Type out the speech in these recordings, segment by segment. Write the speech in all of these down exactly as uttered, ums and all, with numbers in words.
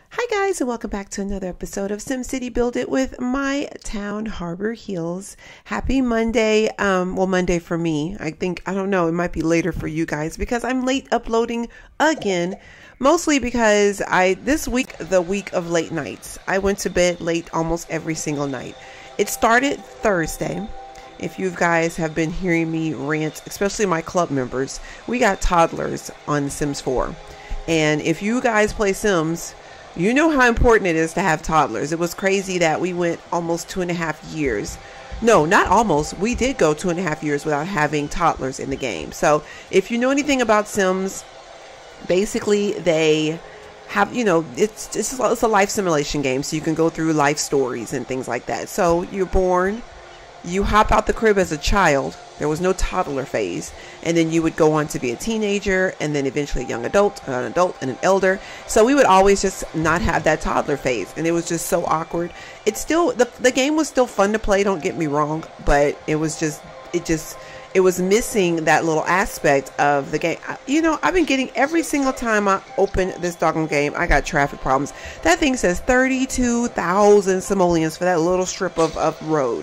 Hi guys, and welcome back to another episode of SimCity Build It with my town, Harbor Hills. Happy Monday. Um, well, Monday for me. I think, I don't know, it might be later for you guys because I'm late uploading again. Mostly because I, this week, the week of late nights, I went to bed late almost every single night. It started Thursday. If you guys have been hearing me rant, especially my club members, we got toddlers on Sims four. And if you guys play Sims, you know how important it is to have toddlers. It was crazy that we went almost two and a half years. No, not almost. We did go two and a half years without having toddlers in the game. So if you know anything about Sims, basically they have, you know, it's, it's, it's a life simulation game. So you can go through life stories and things like that. So you're born, you hop out the crib as a child. There was no toddler phase. And then you would go on to be a teenager and then eventually a young adult, an adult and an elder. So we would always just not have that toddler phase. And it was just so awkward. It's still, the, the game was still fun to play. Don't get me wrong. But it was just, it just, it was missing that little aspect of the game. You know, I've been getting every single time I open this doggone game, I got traffic problems. That thing says thirty-two thousand simoleons for that little strip of, of road.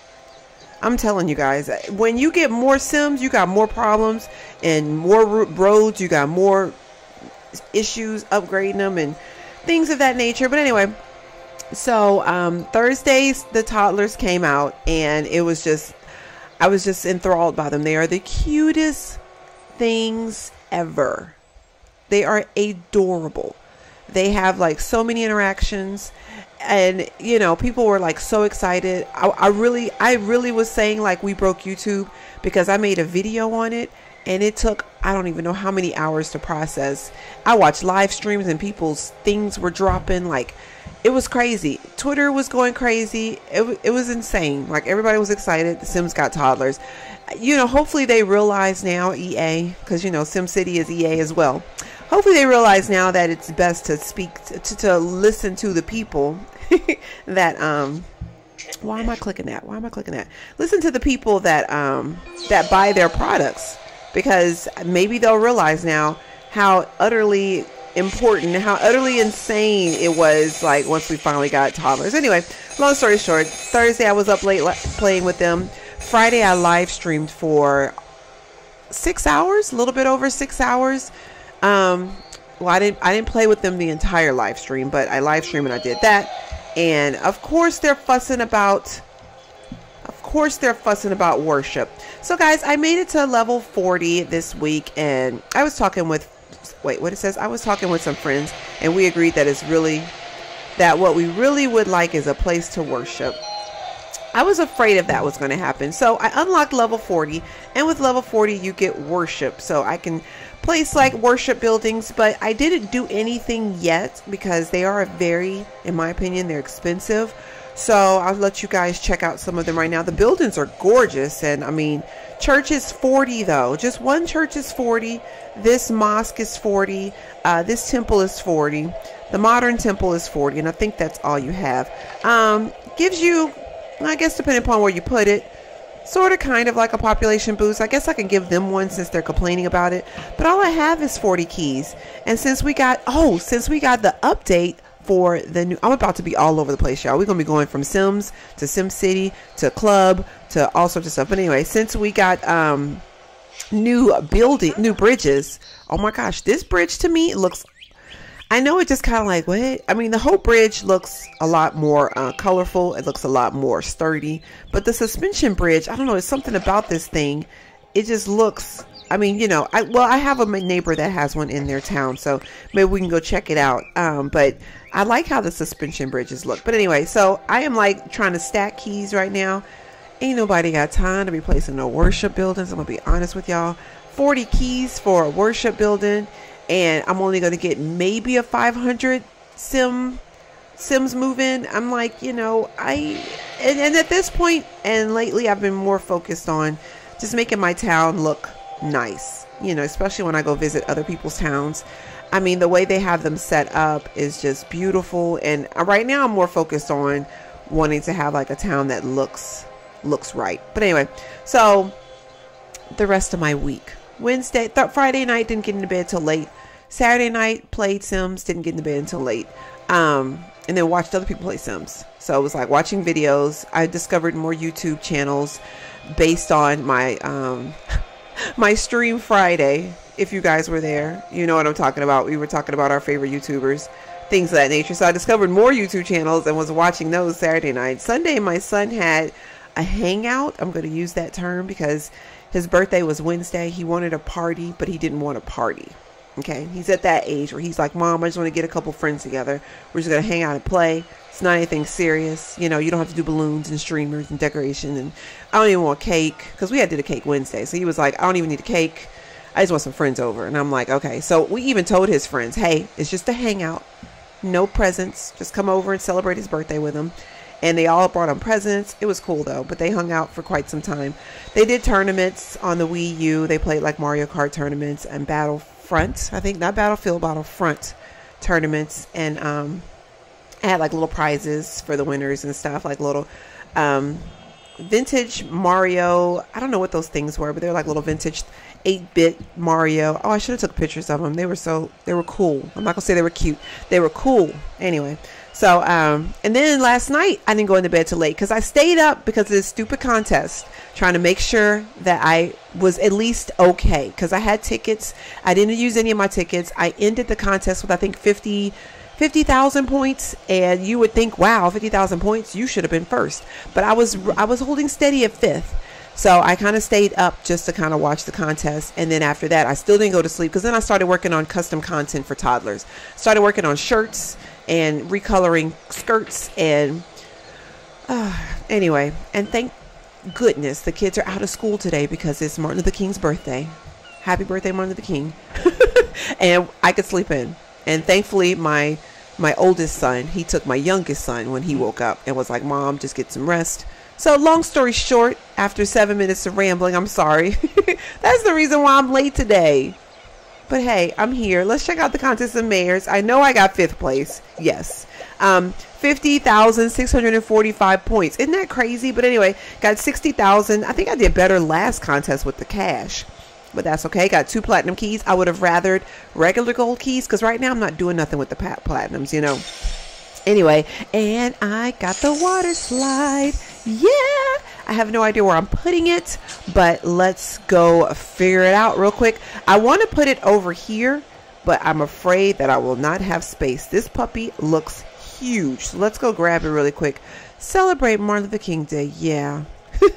I'm telling you guys, when you get more Sims, you got more problems and more roads. You got more issues upgrading them and things of that nature. But anyway, so um, Thursdays, the toddlers came out and it was just, I was just enthralled by them. They are the cutest things ever. They are adorable. They have like so many interactions. And, you know, people were like so excited. I, I really, I really was saying like we broke YouTube because I made a video on it and it took, I don't even know how many hours to process. I watched live streams and people's things were dropping. Like it was crazy. Twitter was going crazy. It, it was insane. Like everybody was excited. The Sims got toddlers. You know, hopefully they realize now, E A, because, you know, SimCity is E A as well. Hopefully they realize now that it's best to speak, to, to, to listen to the people that, um, why am I clicking that? Why am I clicking that? Listen to the people that, um, that buy their products, because maybe they'll realize now how utterly important, how utterly insane it was, like, once we finally got toddlers. Anyway, long story short, Thursday I was up late playing with them. Friday I live streamed for six hours, a little bit over six hours. Um, well, I didn't, I didn't play with them the entire live stream, but I live streamed and I did that. And of course they're fussing about, of course they're fussing about worship. So guys, I made it to level forty this week and I was talking with, wait, what it says? I was talking with some friends and we agreed that it's really, that what we really would like is a place to worship. I was afraid if that was going to happen. So I unlocked level forty, and with level forty you get worship. So I can place like worship buildings, but I didn't do anything yet because they are very, in my opinion, they're expensive. So I'll let you guys check out some of them right now. The buildings are gorgeous, and I mean, church is forty though. Just one church is forty. This mosque is forty. Uh, this temple is forty. The modern temple is forty, and I think that's all you have. Um, gives you, I guess depending upon where you put it, sort of kind of like a population boost. I guess I can give them one since they're complaining about it. But all I have is forty keys. And since we got, oh, since we got the update for the new, I'm about to be all over the place, y'all. We're going to be going from Sims to SimCity to Club to all sorts of stuff. But anyway, since we got um, new building, new bridges, oh my gosh, this bridge to me looks, I know it just kind of like, what? I mean, the whole bridge looks a lot more uh, colorful. It looks a lot more sturdy. But the suspension bridge, I don't know, it's something about this thing. It just looks, I mean, you know, I well, I have a neighbor that has one in their town, so maybe we can go check it out. Um, but I like how the suspension bridges look. But anyway, so I am like trying to stack keys right now. Ain't nobody got time to be placing no worship buildings. I'm going to be honest with y'all. forty keys for a worship building. And I'm only going to get maybe a five hundred sim Sims move in. I'm like, you know, I, and, and at this point, and lately I've been more focused on just making my town look nice, you know, especially when I go visit other people's towns. I mean, the way they have them set up is just beautiful. And right now I'm more focused on wanting to have like a town that looks, looks right. But anyway, so the rest of my week, Wednesday, th Friday night, didn't get into bed till late. Saturday night, played Sims, didn't get into bed until late. Um, and then watched other people play Sims. So it was like watching videos. I discovered more YouTube channels based on my um, my stream Friday. If you guys were there, you know what I'm talking about. We were talking about our favorite YouTubers, things of that nature. So I discovered more YouTube channels and was watching those Saturday night. Sunday, my son had a hangout. I'm going to use that term because his birthday was Wednesday. He wanted a party, but he didn't want a party. Okay, he's at that age where he's like, Mom, I just want to get a couple friends together. We're just going to hang out and play. It's not anything serious. You know, you don't have to do balloons and streamers and decoration. And I don't even want cake because we had did a cake Wednesday. So he was like, I don't even need a cake. I just want some friends over. And I'm like, okay. So we even told his friends, hey, it's just a hangout. No presents. Just come over and celebrate his birthday with him. And they all brought him presents. It was cool though, but they hung out for quite some time. They did tournaments on the Wii U. They played like Mario Kart tournaments and Battlefront. I think not Battlefield, Battlefront tournaments. And um, I had like little prizes for the winners and stuff, like little um, vintage Mario. I don't know what those things were, but they're like little vintage eight-bit Mario. Oh, I should have took pictures of them. They were so, they were cool. I'm not gonna say they were cute. They were cool. Anyway. So, um, and then last night, I didn't go into bed till late because I stayed up because of this stupid contest, trying to make sure that I was at least okay. Because I had tickets. I didn't use any of my tickets. I ended the contest with, I think, fifty thousand points. And you would think, wow, fifty thousand points, you should have been first. But I was, I was holding steady at fifth. So I kind of stayed up just to kind of watch the contest. And then after that, I still didn't go to sleep because then I started working on custom content for toddlers. Started working on shirts and recoloring skirts and uh, anyway, and thank goodness the kids are out of school today because it's Martin Luther King's birthday. Happy birthday, Martin Luther King. And I could sleep in. And thankfully my my oldest son, he took my youngest son when he woke up and was like, Mom, just get some rest. So long story short, after seven minutes of rambling, I'm sorry. That's the reason why I'm late today. But hey, I'm here. Let's check out the contest of mayors. I know I got fifth place. Yes. Um, fifty thousand six hundred forty-five points. Isn't that crazy? But anyway, got sixty thousand. I think I did better last contest with the cash. But that's okay. Got two platinum keys. I would have rathered regular gold keys because right now I'm not doing nothing with the platinums, you know. Anyway, and I got the water slide. Yeah. I have no idea where I'm putting it, but let's go figure it out real quick. I want to put it over here, but I'm afraid that I will not have space. This puppy looks huge. So let's go grab it really quick. Celebrate Martin Luther King Day. Yeah.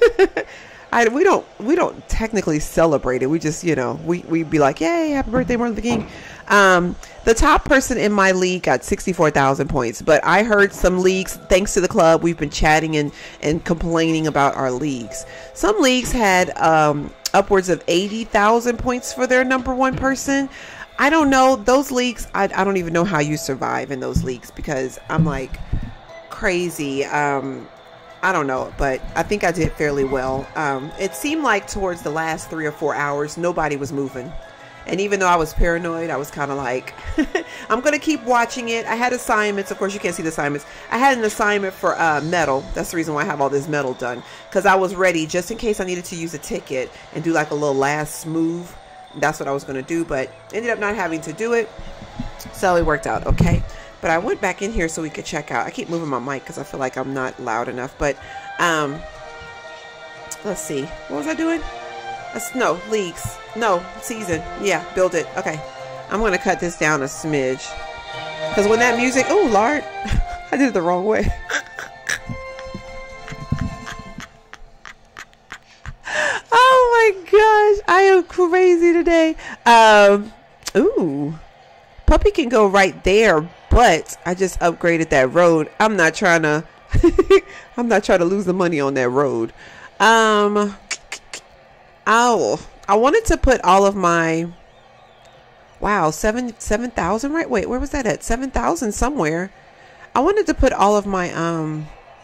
I, we don't we don't technically celebrate it. We just, you know, we, we be like, yay, happy birthday, Martin Luther King. Um, the top person in my league got sixty-four thousand points, but I heard some leagues, thanks to the club, we've been chatting and, and complaining about our leagues. Some leagues had um, upwards of eighty thousand points for their number one person. I don't know. Those leagues, I, I don't even know how you survive in those leagues because I'm like crazy. Um, I don't know, but I think I did fairly well. Um, it seemed like towards the last three or four hours, nobody was moving. And even though I was paranoid, I was kind of like, I'm going to keep watching it. I had assignments. Of course, you can't see the assignments. I had an assignment for uh, metal. That's the reason why I have all this metal done. Because I was ready just in case I needed to use a ticket and do like a little last move. That's what I was going to do, but ended up not having to do it. So it worked out okay. But I went back in here so we could check out. I keep moving my mic because I feel like I'm not loud enough. But um, let's see. What was I doing? That's, no, leagues. No, season. Yeah, build it. Okay. I'm going to cut this down a smidge. Because when that music... Oh, Lord. I did it the wrong way. Oh, my gosh. I am crazy today. Um, ooh. Puppy can go right there. But I just upgraded that road. I'm not trying to... I'm not trying to lose the money on that road. Um... Oh, I wanted to put all of my, wow, seven, seven thousand, right? Wait, where was that at? seven thousand somewhere. I wanted to put all of my, um,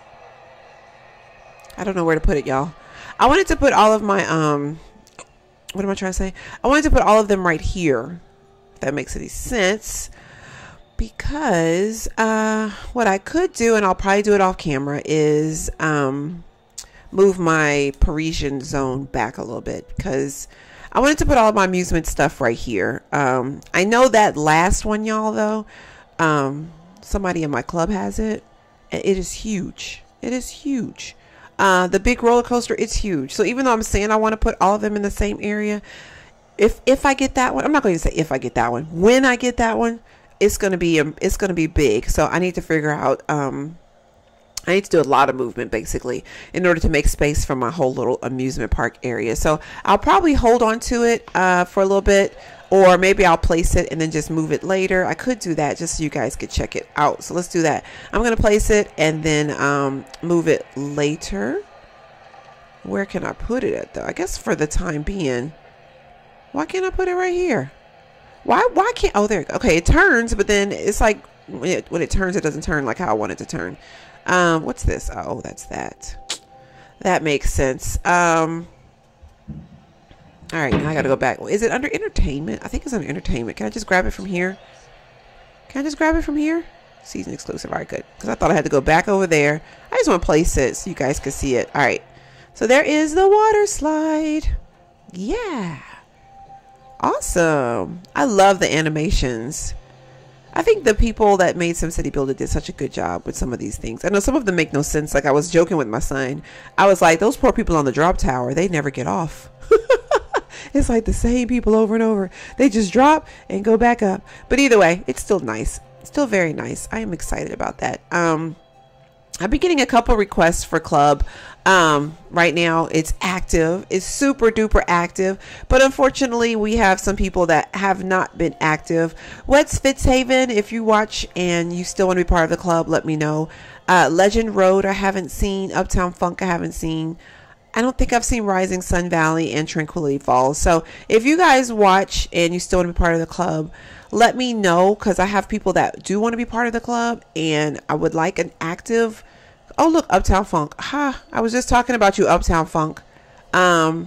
I don't know where to put it, y'all. I wanted to put all of my, um, what am I trying to say? I wanted to put all of them right here. If that makes any sense. Because, uh, what I could do, and I'll probably do it off camera, is, um, move my Parisian zone back a little bit because I wanted to put all of my amusement stuff right here. Um, I know that last one, y'all, though, um, somebody in my club has it. It is huge. It is huge. Uh, the big roller coaster, it's huge. So even though I'm saying I want to put all of them in the same area, if if I get that one, I'm not going to say if I get that one. When I get that one, it's going to be um, it's going to be big. So I need to figure out. Um, I need to do a lot of movement basically in order to make space for my whole little amusement park area. So I'll probably hold on to it uh, for a little bit, or maybe I'll place it and then just move it later. I could do that just so you guys could check it out. So let's do that. I'm going to place it and then um, move it later. Where can I put it at though? I guess for the time being. Why can't I put it right here? Why, why can't, oh, there, okay, it turns, but then it's like when it, when it turns, it doesn't turn like how I want it to turn. Um, what's this? Oh, that's that. That makes sense. Um, all right, now I gotta go back. Is it under entertainment? I think it's under entertainment. Can I just grab it from here? Can I just grab it from here? Season exclusive. All right, good. Because I thought I had to go back over there. I just want to place it so you guys can see it. All right. So there is the water slide. Yeah. Awesome. I love the animations. I think the people that made SimCity Build It did such a good job with some of these things. I know some of them make no sense. Like I was joking with my son. I was like, those poor people on the drop tower, they never get off. It's like the same people over and over. They just drop and go back up. But either way, it's still nice. Still very nice. I am excited about that. Um, I've been getting a couple requests for club. Um, right now it's active. It's super duper active. But unfortunately, we have some people that have not been active. What's Fitzhaven? If you watch and you still want to be part of the club, let me know. Uh, Legend Road, I haven't seen. Uptown Funk, I haven't seen. I don't think I've seen Rising Sun Valley and Tranquility Falls. So if you guys watch and you still want to be part of the club, let me know, because I have people that do want to be part of the club and I would like an active. Oh, look, Uptown Funk. Ha, I was just talking about you, Uptown Funk. Um,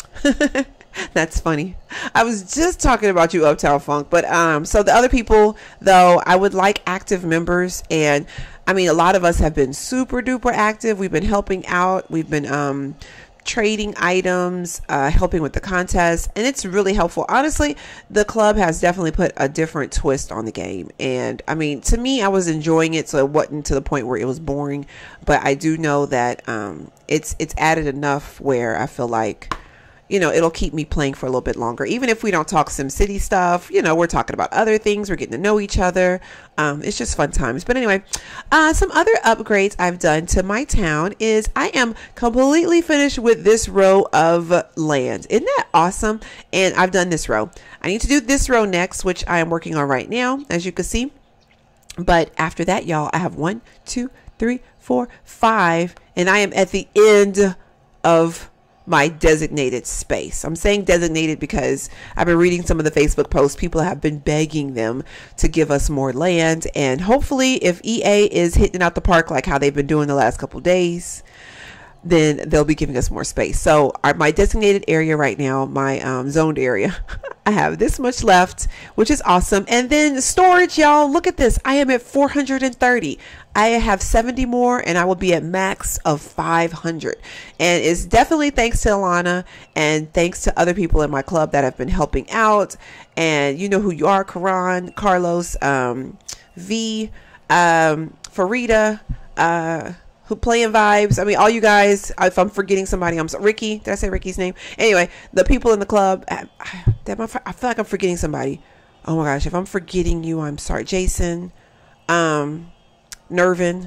that's funny. I was just talking about you, Uptown Funk. But um, so the other people, though, I would like active members. And I mean, a lot of us have been super duper active. We've been helping out. We've been um, trading items, uh, helping with the contest, and it's really helpful. Honestly, the club has definitely put a different twist on the game. And I mean, to me, I was enjoying it, so it wasn't to the point where it was boring. But I do know that um, it's it's added enough where I feel like, you know, it'll keep me playing for a little bit longer. Even if we don't talk SimCity stuff, you know, we're talking about other things. We're getting to know each other. Um, it's just fun times. But anyway, uh, some other upgrades I've done to my town is I am completely finished with this row of land. Isn't that awesome? And I've done this row. I need to do this row next, which I am working on right now, as you can see. But after that, y'all, I have one, two, three, four, five, and I am at the end of my designated space. I'm saying designated because I've been reading some of the Facebook posts. People have been begging them to give us more land, and hopefully if E A is hitting out the park like how they've been doing the last couple days, then they'll be giving us more space. So our, my designated area right now, my um, zoned area, I have this much left, which is awesome. And then storage, y'all, look at this. I am at four hundred thirty. I have seventy more and I will be at max of five hundred. And it's definitely thanks to Alana and thanks to other people in my club that have been helping out. And you know who you are, Karan, Carlos, um, V, um, Farida, uh, who playing vibes. I mean, all you guys, if I'm forgetting somebody, I'm sorry. Ricky, did I say Ricky's name? Anyway, the people in the club, I, I, I feel like I'm forgetting somebody. Oh my gosh, if I'm forgetting you, I'm sorry. Jason, um, Nervin.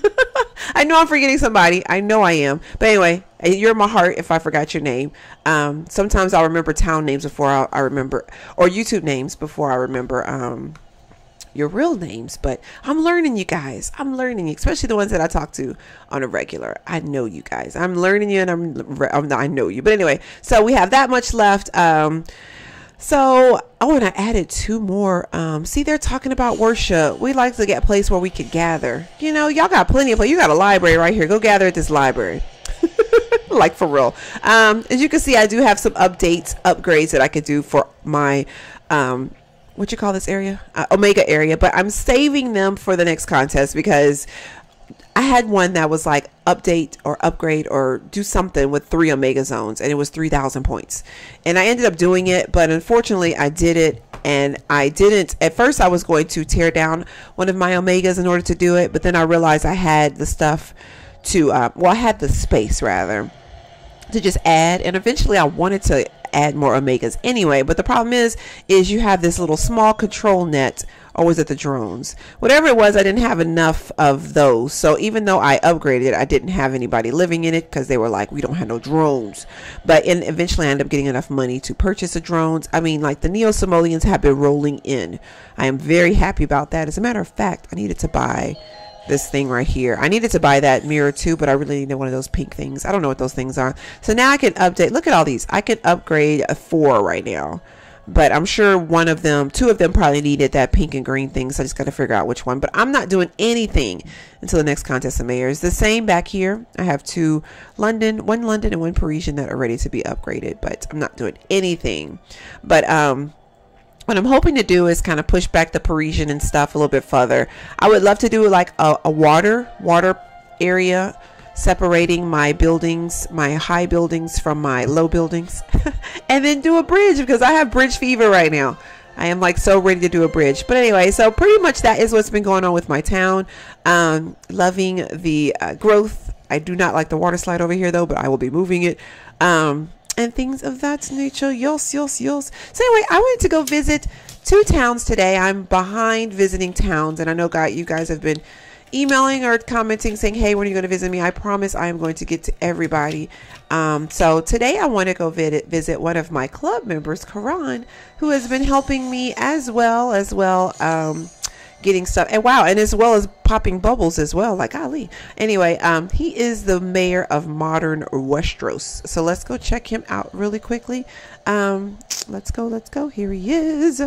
I know I'm forgetting somebody. I know I am. But anyway, you're in my heart if I forgot your name. Um, sometimes I'll remember town names before I, I remember, or YouTube names before I remember, um, your real names. But I'm learning, you guys. I'm learning, especially the ones that I talk to on a regular. I know you guys. I'm learning you, and I'm, I'm I know you. But anyway, so we have that much left. Um, so oh, and I added two more. Um, see, they're talking about worship. We like to get a place where we could gather. You know, y'all got plenty of place. You got a library right here. Go gather at this library. Like for real. Um, as you can see, I do have some updates, upgrades that I could do for my um. what you call this area, uh, Omega area, but I'm saving them for the next contest because I had one that was like update or upgrade or do something with three Omega zones, and it was three thousand points. And I ended up doing it, but unfortunately I did it, and I didn't. At first I was going to tear down one of my Omegas in order to do it, but then I realized I had the stuff to, uh, well, I had the space rather to just add, and eventually I wanted to add more Omegas anyway. But the problem is, is you have this little small control net, or was it the drones? Whatever it was, I didn't have enough of those. So even though I upgraded, I didn't have anybody living in it because they were like, we don't have no drones. But in, eventually I ended up getting enough money to purchase the drones. I mean, like the Neo-Simoleons have been rolling in. I am very happy about that. As a matter of fact, I needed to buy this thing right here. I needed to buy that mirror too, but I really needed one of those pink things. I don't know what those things are. So now I can update. Look at all these. I can upgrade a four right now. But I'm sure one of them, two of them probably needed that pink and green thing. So I just got to figure out which one. But I'm not doing anything until the next contest of mayors. The same back here. I have two London, one London and one Parisian that are ready to be upgraded. But I'm not doing anything. But um, what I'm hoping to do is kind of push back the Parisian and stuff a little bit further. I would love to do like a, a water, water area, separating my buildings, my high buildings from my low buildings, and then do a bridge because I have bridge fever right now. I am like so ready to do a bridge. But anyway, so pretty much that is what's been going on with my town. Um, loving the uh, growth. I do not like the water slide over here though, but I will be moving it. Um, and things of that nature. Yes, yes, yes. So anyway, I wanted to go visit two towns today. I'm behind visiting towns, and I know God, you guys have been emailing or commenting saying, hey, when are you going to visit me? I promise I am going to get to everybody. Um, so today I want to go visit, visit one of my club members, Karan, who has been helping me as well, as well, um, getting stuff. And wow. And as well as popping bubbles as well, like Ali. Anyway, um, he is the mayor of modern Westros. So let's go check him out really quickly. Um, let's go, let's go. Here he is.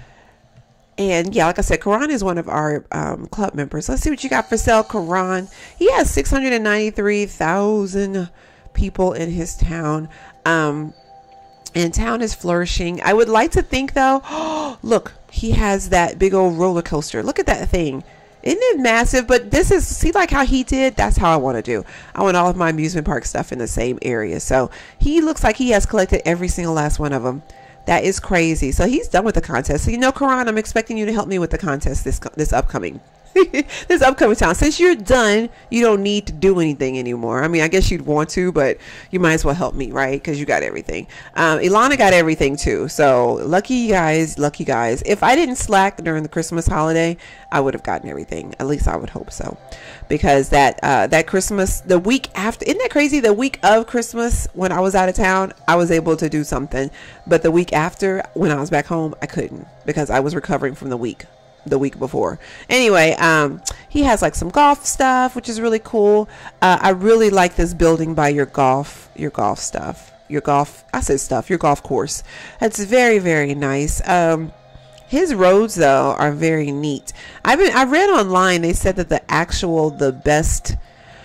And yeah, like I said, Karan is one of our um, club members. Let's see what you got for sale, Karan. He has six hundred ninety-three thousand people in his town. Um, and town is flourishing. I would like to think though, oh, look, he has that big old roller coaster. Look at that thing. Isn't it massive? But this is, see like how he did? That's how I want to do. I want all of my amusement park stuff in the same area. So he looks like he has collected every single last one of them. That is crazy. So he's done with the contest. So, you know, Karan, I'm expecting you to help me with the contest this this upcoming this upcoming time. Since you're done, you don't need to do anything anymore. I mean, I guess you'd want to, but you might as well help me, right? Because you got everything. Um, Ilana got everything too. So lucky guys, lucky guys. If I didn't slack during the Christmas holiday, I would have gotten everything. At least I would hope so. Because that uh, that Christmas, the week after, isn't that crazy? The week of Christmas, when I was out of town, I was able to do something. But the week after, when I was back home, I couldn't because I was recovering from the week. the week before. Anyway, um, he has like some golf stuff, which is really cool. Uh, I really like this building by your golf, your golf stuff, your golf, I said stuff, your golf course. That's very, very nice. Um, his roads though are very neat. I've been, I read online, they said that the actual, the best,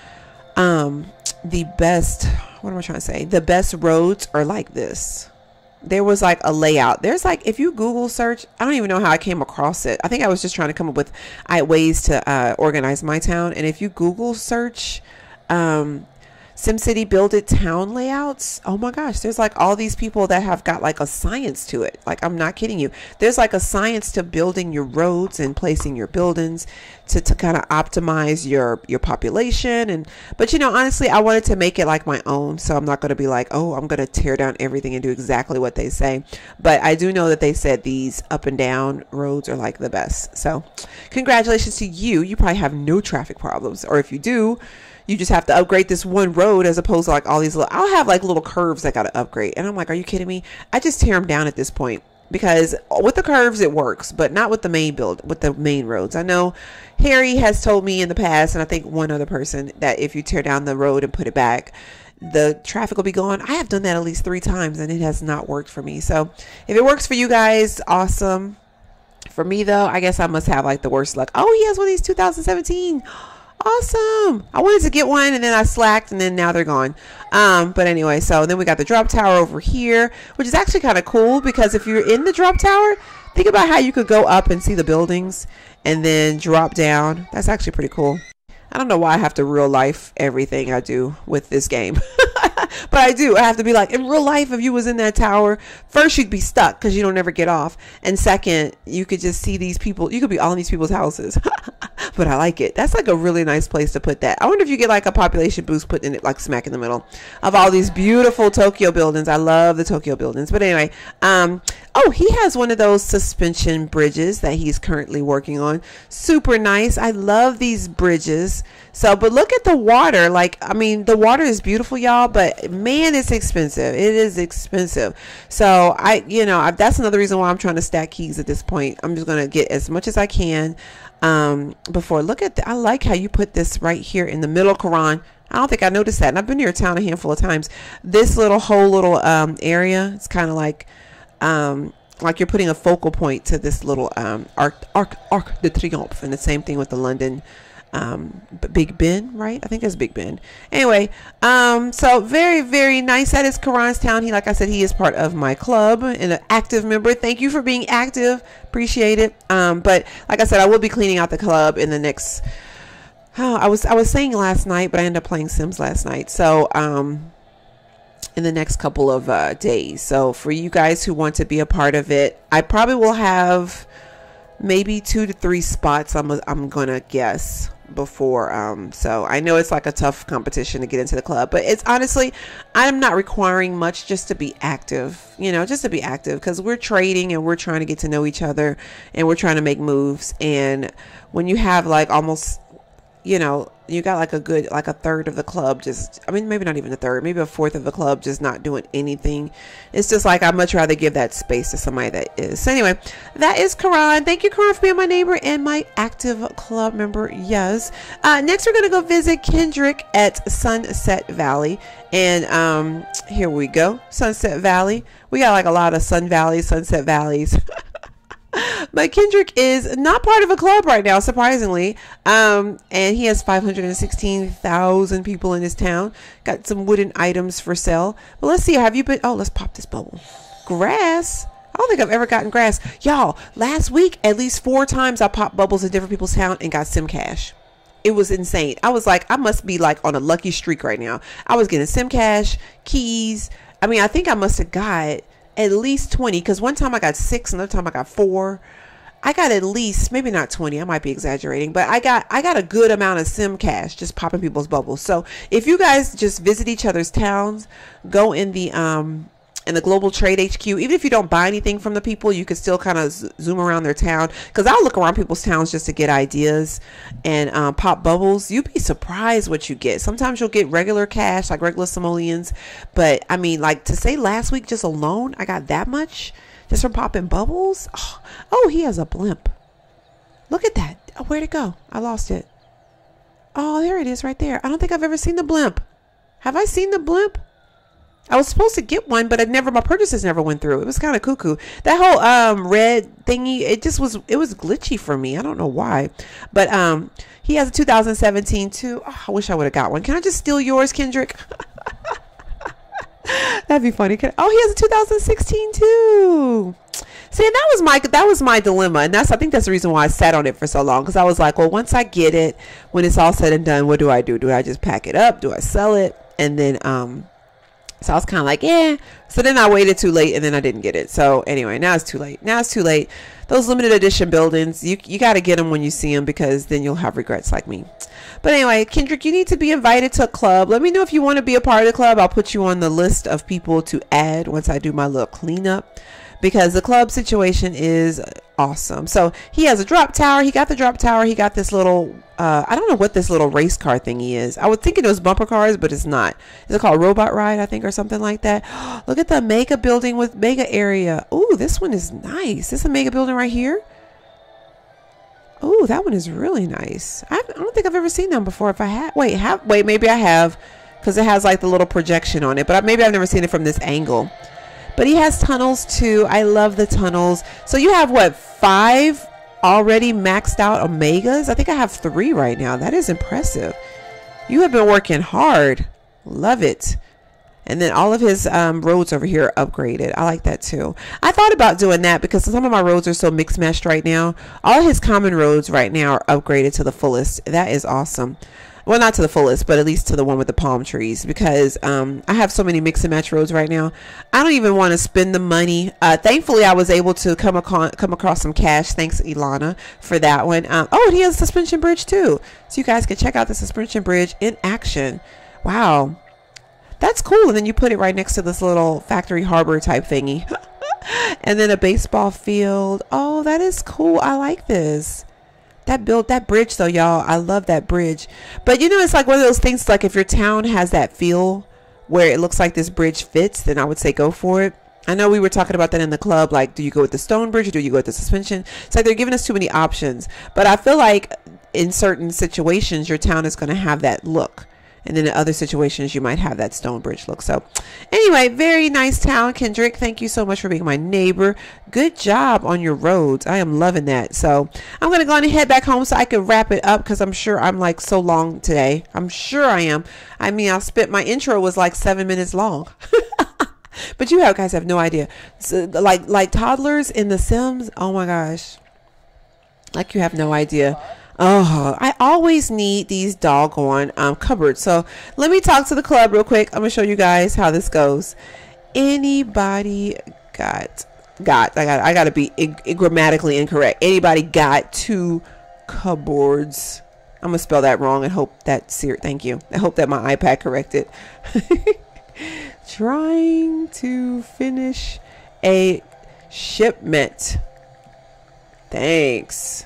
um, the best, what am I trying to say? The best roads are like this. There was like a layout. There's like, if you Google search, I don't even know how I came across it. I think I was just trying to come up with I, ways to uh, organize my town. And if you Google search um, SimCity Build It town layouts, oh my gosh, there's like all these people that have got like a science to it. Like, I'm not kidding you. There's like a science to building your roads and placing your buildings to, to kind of optimize your, your population. And, but you know, honestly, I wanted to make it like my own. So I'm not going to be like, oh, I'm going to tear down everything and do exactly what they say. But I do know that they said these up and down roads are like the best. So congratulations to you. You probably have no traffic problems. Or if you do, you just have to upgrade this one road as opposed to like all these little, I'll have like little curves I got to upgrade. And I'm like, are you kidding me? I just tear them down at this point because with the curves, it works, but not with the main build, with the main roads. I know Harry has told me in the past, and I think one other person, that if you tear down the road and put it back, the traffic will be gone. I have done that at least three times and it has not worked for me. So if it works for you guys, awesome. For me though, I guess I must have like the worst luck. Oh, he has one of these two thousand seventeen. Awesome. I wanted to get one and then I slacked and then now they're gone. Um, but anyway, so then we got the drop tower over here, which is actually kind of cool because if you're in the drop tower, think about how you could go up and see the buildings and then drop down. That's actually pretty cool. I don't know why I have to real life everything I do with this game. But I do. I have to be like, in real life, if you was in that tower, first you'd be stuck because you don't ever get off. And second, you could just see these people. You could be all in these people's houses. But I like it. That's like a really nice place to put that. I wonder if you get like a population boost putting it like smack in the middle of all these beautiful Tokyo buildings. I love the Tokyo buildings. But anyway, um, oh, he has one of those suspension bridges that he's currently working on. Super nice. I love these bridges. So, but look at the water. Like, I mean, the water is beautiful, y'all, but man, it's expensive. It is expensive. So I, you know, I, that's another reason why I'm trying to stack keys at this point. I'm just going to get as much as I can. Um, before, look at the, I like how you put this right here in the middle, Quran. I don't think I noticed that. And I've been to your town a handful of times. This little whole little, um, area, it's kind of like, um, like you're putting a focal point to this little, um, arc, arc, arc de triomphe. And the same thing with the London, um, Big Ben, right? I think it's Big Ben. Anyway, um, so very, very nice. That is Karan's town. He, like I said, he is part of my club and an active member. Thank you for being active. Appreciate it. Um, but like I said, I will be cleaning out the club in the next, oh, I was, I was saying last night, but I ended up playing Sims last night. So, um, in the next couple of uh, days. So for you guys who want to be a part of it, I probably will have maybe two to three spots. I'm, I'm going to guess before. Um, so I know it's like a tough competition to get into the club, but it's honestly, I'm not requiring much, just to be active, you know, just to be active, because we're trading and we're trying to get to know each other and we're trying to make moves. And when you have like almost, you know, you got like a good, like a third of the club just, I mean, maybe not even a third, maybe a fourth of the club just not doing anything. It's just like, I'd much rather give that space to somebody that is. So anyway, that is Karan. Thank you, Karan, for being my neighbor and my active club member. Yes. Uh, next, we're going to go visit Kendrick at SunSet Valley. And um, here we go. SunSet Valley. We got like a lot of Sun Valleys, Sunset Valleys. But Kendrick is not part of a club right now, surprisingly. Um, and he has five hundred sixteen thousand people in his town. Got some wooden items for sale. But let's see. Have you been? Oh, let's pop this bubble. Grass. I don't think I've ever gotten grass. Y'all, last week, at least four times I popped bubbles in different people's town and got Sim Cash. It was insane. I was like, I must be like on a lucky streak right now. I was getting Sim Cash, keys. I mean, I think I must have got at least twenty, because one time I got six, another time I got four. I got at least, maybe not twenty, I might be exaggerating, but I got I got a good amount of Sim Cash just popping people's bubbles. So if you guys just visit each other's towns, go in the um in the Global Trade H Q, even if you don't buy anything from the people, you can still kind of zoom around their town, because I'll look around people's towns just to get ideas and um, pop bubbles. You'd be surprised what you get. Sometimes you'll get regular cash, like regular simoleons, but I mean, like, to say last week just alone I got that much just from popping bubbles. Oh, oh, he has a blimp. Look at that. Oh, where'd it go? I lost it. Oh, there it is right there. I don't think I've ever seen the blimp. Have I seen the blimp? I was supposed to get one, but I never, my purchases never went through. It was kind of cuckoo. That whole um red thingy, it just was, it was glitchy for me. I don't know why. But um he has a two thousand seventeen too. Oh, I wish I would have got one. Can I just steal yours, Kendrick? That'd be funny. Can, oh, he has a two thousand sixteen too. See, that was my that was my dilemma, and that's I think that's the reason why I sat on it for so long, because I was like, well, once I get it, when it's all said and done, what do I do? Do I just pack it up? Do I sell it? And then um so I was kind of like, yeah. So then I waited too late and then I didn't get it. So anyway, now it's too late. Now it's too late. Those limited edition buildings, you, you got to get them when you see them, because then you'll have regrets like me. But anyway, Kendrick, you need to be invited to a club. Let me know if you want to be a part of the club. I'll put you on the list of people to add once I do my little cleanup, because the club situation is awesome. So he has a drop tower. He got the drop tower. He got this little, uh, I don't know what this little race car thingy is. I would think it was bumper cars, but it's not. Is it called Robot Ride, I think, or something like that? Look at the mega building with mega area. Ooh, this one is nice. This is a mega building right here. Ooh, that one is really nice. I, I don't think I've ever seen them before. If I have, wait, have, wait, maybe I have, because it has like the little projection on it, but maybe I've never seen it from this angle. But he has tunnels too. I love the tunnels. So you have what, five already maxed out Omegas? I think I have three right now. That is impressive. You have been working hard. Love it. And then all of his um, roads over here are upgraded. I like that too. I thought about doing that because some of my roads are so mixed meshed right now. All his common roads right now are upgraded to the fullest. That is awesome. well, not to the fullest, but at least to the one with the palm trees, because um, I have so many mix and match roads right now. I don't even want to spend the money. Uh, thankfully, I was able to come, across, come across some cash. Thanks, Ilana, for that one. Um, oh, and he has a suspension bridge too. So you guys can check out the suspension bridge in action. Wow. That's cool. And then you put it right next to this little factory harbor type thingy. And then a baseball field. Oh, that is cool. I like this. That built that bridge though, y'all. I love that bridge. But you know, it's like one of those things, like if your town has that feel where it looks like this bridge fits, then I would say go for it. I know we were talking about that in the club, like do you go with the stone bridge or do you go with the suspension? It's like they're giving us too many options. But I feel like in certain situations your town is going to have that look. And then in other situations, you might have that stone bridge look. So anyway, very nice town, Kendrick. Thank you so much for being my neighbor. Good job on your roads. I am loving that. So I'm going to go on and head back home so I can wrap it up, because I'm sure I'm like so long today. I'm sure I am. I mean, I spent, my intro was like seven minutes long. But you have, guys have no idea. So, like, like toddlers in The Sims. Oh my gosh. Like you have no idea. Oh, I always need these doggone um, cupboards. So let me talk to the club real quick. I'm gonna show you guys how this goes. Anybody got got? I got. I got to be ig- grammatically incorrect. Anybody got two cupboards? I'm gonna spell that wrong and hope that. Thank you. I hope that my iPad corrected. Trying to finish a shipment. Thanks.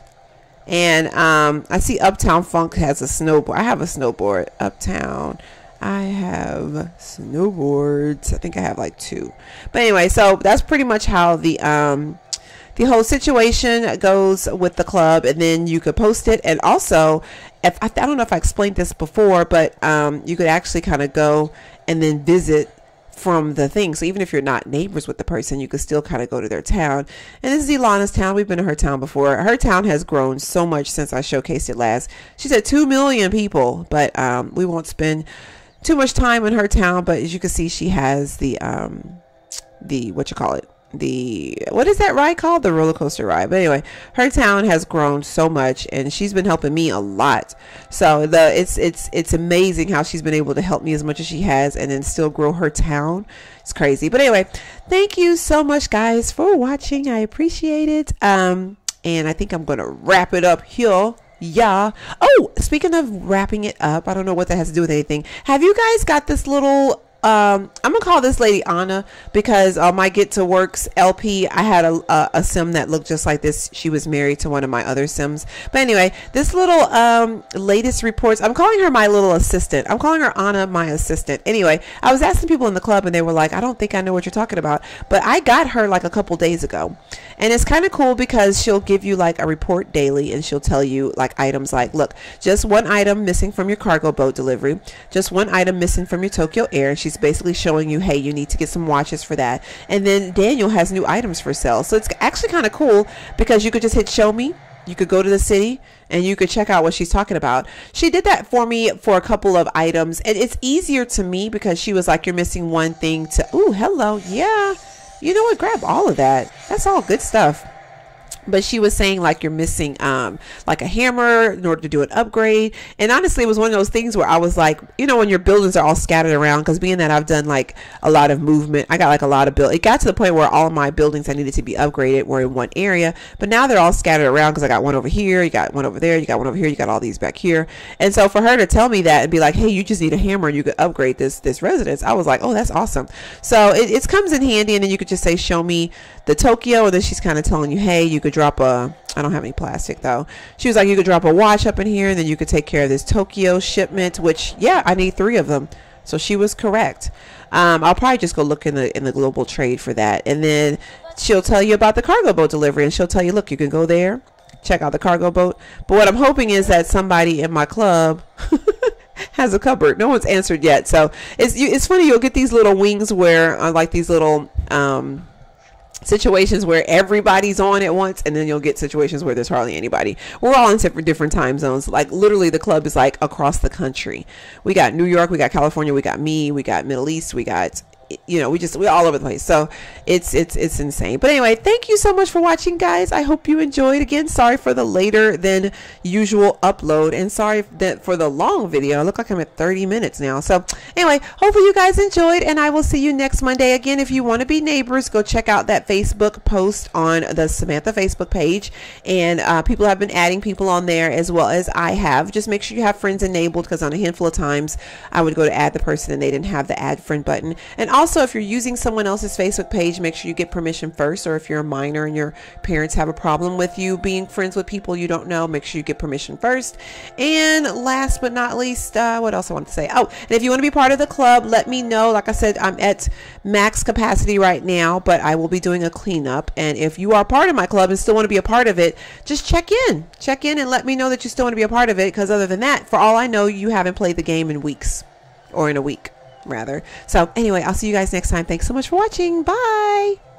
And um, I see Uptown Funk has a snowboard. I have a snowboard. Uptown. I have snowboards. I think I have like two. But anyway, so that's pretty much how the um, the whole situation goes with the club. And then you could post it. And also, if I, I don't know if I explained this before, but um, you could actually kind of go and then visit from the thing. So even if you're not neighbors with the person, you could still kind of go to their town. And this is Ilana's town. We've been to her town before. Her town has grown so much since I showcased it last. She said two million people, but um, we won't spend too much time in her town. But as you can see, she has the um, the what you call it, the what is that ride called, the roller coaster ride. But anyway, her town has grown so much, and she's been helping me a lot. So the it's it's it's amazing how she's been able to help me as much as she has, and then still grow her town. It's crazy. But anyway, thank you so much, guys, for watching. I appreciate it. Um, and I think I'm gonna wrap it up here. Yeah. Oh, speaking of wrapping it up, I don't know what that has to do with anything. Have you guys got this little Um, I'm gonna call this lady Anna, because on my Get to Works L P, I had a, a, a sim that looked just like this. She was married to one of my other sims. But anyway, this little um, latest reports, I'm calling her my little assistant. I'm calling her Anna, my assistant. Anyway, I was asking people in the club, and they were like, I don't think I know what you're talking about. But I got her like a couple days ago. And it's kind of cool because she'll give you like a report daily, and she'll tell you like items like, look, just one item missing from your cargo boat delivery, just one item missing from your Tokyo Air. And she's basically showing you, hey, you need to get some watches for that. And then Daniel has new items for sale. So it's actually kind of cool because you could just hit show me. You could go to the city and you could check out what she's talking about. She did that for me for a couple of items, and it's easier to me because she was like, you're missing one thing to, ooh, hello. Yeah. You know what? Grab all of that. That's all good stuff. But she was saying like you're missing um like a hammer in order to do an upgrade. And honestly, it was one of those things where I was like, you know, when your buildings are all scattered around, because being that I've done like a lot of movement, I got like a lot of build. It got to the point where all of my buildings I needed to be upgraded were in one area, but now they're all scattered around because I got one over here, you got one over there, you got one over here, you got all these back here. And so for her to tell me that and be like, hey, you just need a hammer and you could upgrade this this residence, I was like, oh, that's awesome. So it, it comes in handy. And then you could just say, show me the Tokyo, and then she's kind of telling you, hey, you could drop a, I don't have any plastic though. She was like, you could drop a watch up in here, and then you could take care of this Tokyo shipment, which, yeah, I need three of them. So she was correct. Um, I'll probably just go look in the in the global trade for that. And then she'll tell you about the cargo boat delivery, and she'll tell you, look, you can go there, check out the cargo boat. But what I'm hoping is that somebody in my club has a cupboard. No one's answered yet. So it's it's funny, you'll get these little wings where uh, like these little um situations where everybody's on at once, and then you'll get situations where there's hardly anybody. We're all in different different time zones. Like literally the club is like across the country. We got New York, we got California, we got me, we got Middle East, we got you know, we just, we're all over the place. So it's, it's, it's insane. But anyway, thank you so much for watching, guys. I hope you enjoyed. Again, sorry for the later than usual upload, and sorry that for the long video. I look like I'm at thirty minutes now. So anyway, hopefully you guys enjoyed, and I will see you next Monday. Again, if you want to be neighbors, go check out that Facebook post on the Sim-antha Facebook page. And uh, people have been adding people on there as well as I have. Just make sure you have friends enabled, because on a handful of times I would go to add the person and they didn't have the add friend button. And also, if you're using someone else's Facebook page, make sure you get permission first. Or if you're a minor and your parents have a problem with you being friends with people you don't know, make sure you get permission first. And last but not least, uh, what else I want to say? Oh, and if you want to be part of the club, let me know. Like I said, I'm at max capacity right now, but I will be doing a cleanup. And if you are part of my club and still want to be a part of it, just check in. Check in and let me know that you still want to be a part of it, because other than that, for all I know, you haven't played the game in weeks, or in a week rather. So anyway, I'll see you guys next time. Thanks so much for watching. Bye.